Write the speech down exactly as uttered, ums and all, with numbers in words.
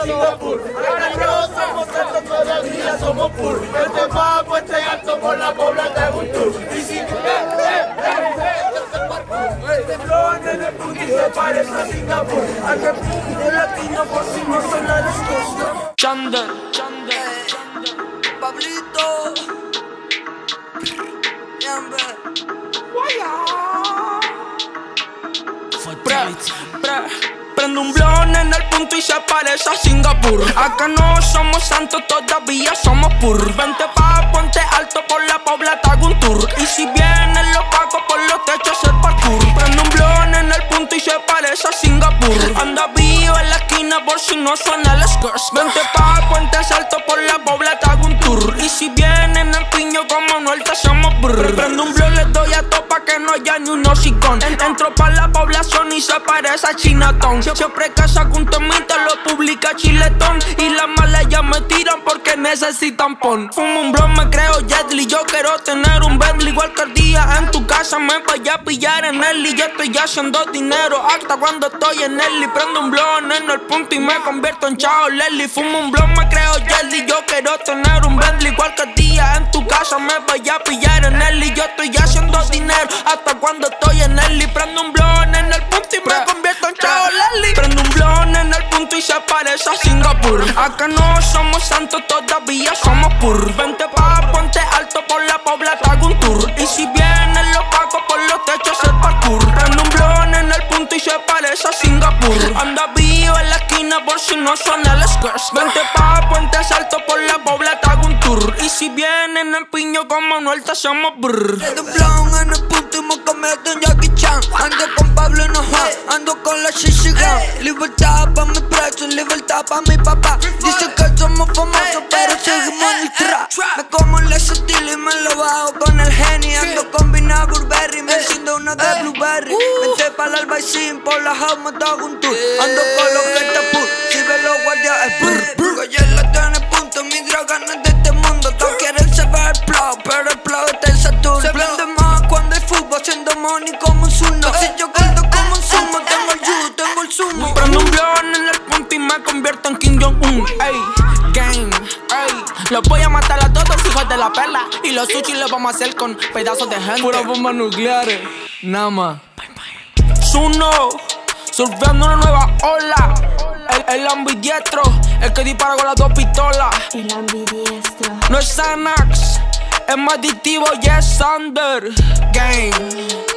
Singapur. Ahora no somos altos, todavía somos pur. Este papo, este alto por la pobla de un tour. Y si eh, eh, eh, este flow en el punto y se parece a Singapur. A que de latino por si no son la discusión. Xander, Xander, Pablito, Amber. Pre, pre, prende un blon en el punto y se parece a Singapur. Acá no somos santos, todavía somos pur. Vente pa' Puente Alto, por la pobla te hago un tour. Y si vienen los pacos por los techos el parkour. Prende un blon en el punto y se parece a Singapur. Anda vivo en la esquina por si no suena el skirts. Vente pa' Puente Alto, por la pobla te hago un tour. Y si vienen en piño como Noel te hacemos brr. Prende un blon, les doy a topa que no haya ni un hocicón. Entro pa' la población y se parece a Chinatown. Siempre que saco un temita lo publica Chiletón. Y las malas ya me tiran porque necesitan pon. Fumo un blon, me creo Jetly. Yo quiero tener un Bentley. Igual que el día en tu casa me vaya a pillar en él. Y yo estoy haciendo dinero hasta cuando estoy en él. Y prendo un blon en el punto y me convierto en Chao Lely. Fumo un blon, me creo Jetly. Yo quiero tener un Bentley. Igual que el día en tu casa me vaya a pillar en él. Y yo estoy haciendo dinero hasta cuando estoy en él. Y prendo un blon en el punto y me convierto en Chao Lely. Prendo un blon en el punto y se parece a Singapur. Acá no somos santos, todavía somos pur. Vente pa' Puente Alto, por la pobla te hago un tour. Y si vienen los pacos por los techos el parkour. Prendo un blon en el punto y se parece a Singapur. Anda vivo en la esquina por si no suena el squares. Vente pa' Puente Alto, por la pobla te hago un tour. Y si vienen en piño como Noel te hacemos brr. Prendo un blon en el punto y me convierto en Jackie Chan. Ando con Pablo y no ando con la ShiShigang. Libertad pa' mi preso, libertad pa' mi papá. Dicen que somos famosos, pero seguimos en el trap. Me como el estilo y me lo bajo con el Henny. Ando con Vina Burberry, me enciendo una de Blueberry. Vente pa' la Albaicín, por la house me hago un tour. Ando con los que te pur, si ves los guardias es brr. Coyer la tiene punto, mi droga no es de este mundo. Todos quieren saber el flow, pero el flow está en Saturno. Se prende más cuando hay fútbol, haciendo money como un zuno. Si yo canto como un sumo, tengo el judo, tengo el sumo. Prendo un blon en el punto y me convierto en Kim Jong-un. Ey, game, ey. Los voy a matar a todos, hijos de la perla. Y los sushi los vamos a hacer con pedazos de gente. Puras bombas nucleares, nada más. Zuno, surfeando una nueva ola. El, el ambidiestro, el que dispara con las dos pistolas. El ambidiestro. No es Xanax, es más adictivo y es Xander. Game.